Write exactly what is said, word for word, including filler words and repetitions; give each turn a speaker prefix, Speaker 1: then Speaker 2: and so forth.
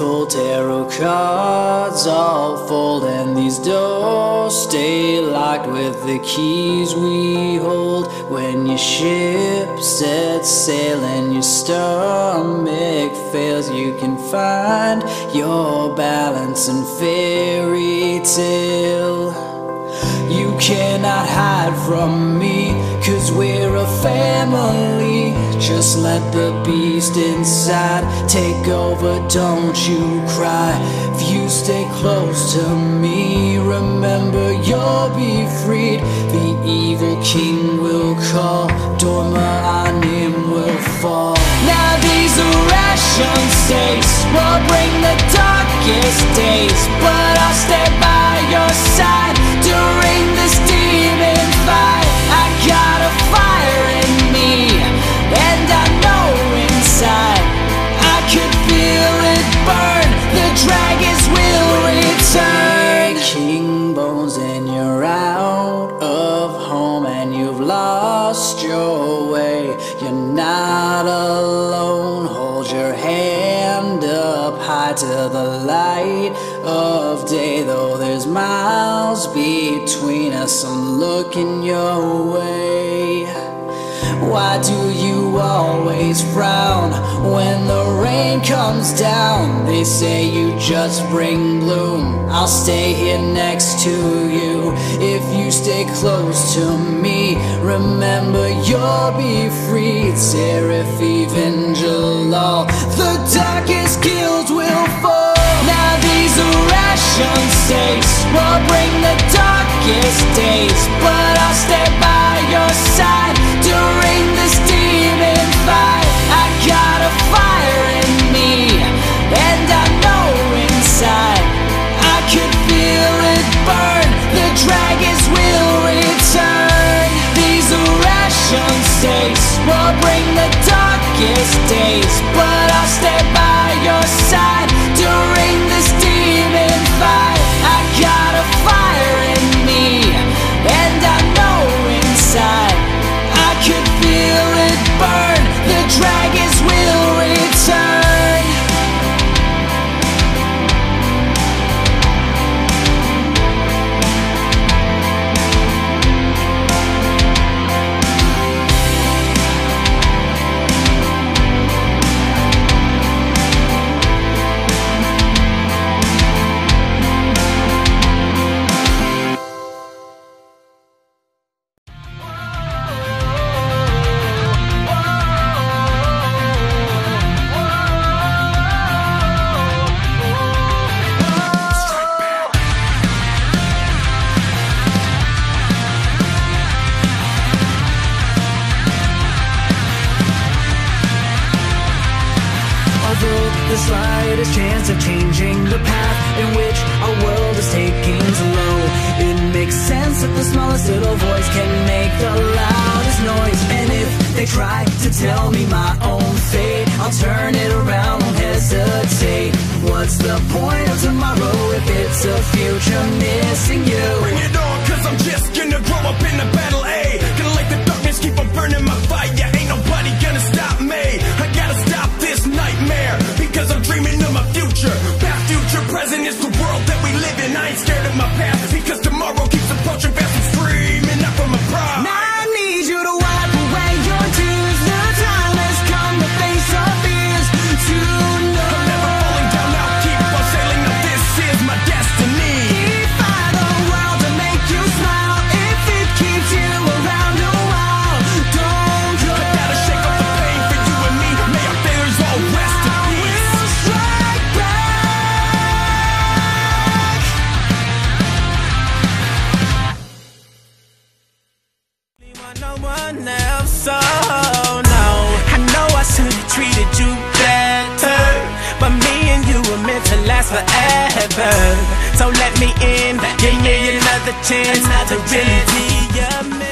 Speaker 1: Oracle tarot cards all fold, and these doors stay locked with the keys we hold. When your ship sets sail and your stomach fails, you can find your balance in fairy tale. You cannot hide from me, 'cause we're a family. Just let the beast inside take over, don't you cry. If you stay close to me, remember you'll be freed. The evil king will call, Dorma Anim will fall. Now these are ration stakes, will bring the darkest days, but I'll stay by your side during this demon fight. I got a fire in me, and I know inside I could feel it burn. The dragons will return. King Bones, and you're out of home, and you've lost your way. You're not alone. Hold your hand up high to the light of day. Though there's miles between us, I'm looking your way. Why do you always frown when the rain comes down? They say you just bring gloom. I'll stay here next to you. If you stay close to me, remember you'll be freed. Seraph, even Jalal, the darkest guilds will fall. Now these are ration stakes, will bring the darkest days, but I'll stay by your side during this demon fight. I got a fire in me, and I know inside I could feel it burn. The dragons will return. These are ration stakes, will bring the darkest days, but I'll stay by your side during this demon fight. I got a fire in me, and I know inside I could feel it burn. The dragons will return.
Speaker 2: The slightest chance of changing the path in which our world is taking slow. It makes sense that the smallest little voice can make the loudest noise. And if they try to tell me my own fate, I'll turn it around, won't hesitate. What's the point of tomorrow if it's a future missing you?
Speaker 3: Bring it on, 'cause I'm just gonna grow up in the battle, A. Gonna let the darkness keep on burning my fire. Ain't nobody gonna stop me. I gotta stop this nightmare, because I'm dreaming of my future. Past, future, present is the world that we live in. I ain't scared of my past, because tomorrow keeps approaching fast. I'm screaming out from my pride.
Speaker 2: Now I need you to wipe away your tears. The time has come to face our fears. To know
Speaker 3: I'm never falling down, I'll keep on sailing. Now this is my destiny.
Speaker 2: defy the world to make you smile. If it keeps you around a while, don't go.
Speaker 3: I gotta shake off the pain for you and me. May our failures all rest in peace.
Speaker 2: We'll strike back.
Speaker 4: No one else, so no. I know I should have treated you better, but me and you were meant to last forever. So let me in, give me another chance to really be a man.